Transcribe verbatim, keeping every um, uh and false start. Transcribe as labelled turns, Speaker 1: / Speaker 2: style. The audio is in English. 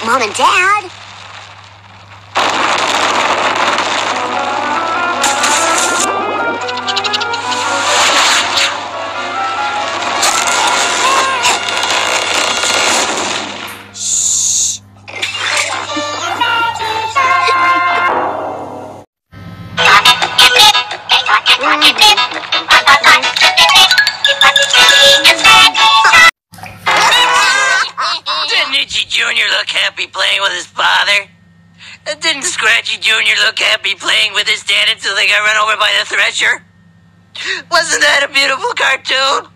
Speaker 1: Mom and Dad?
Speaker 2: Didn't Itchy Junior look happy playing with his father? And didn't Scratchy Junior look happy playing with his dad until they got run over by the thresher? Wasn't that a beautiful cartoon?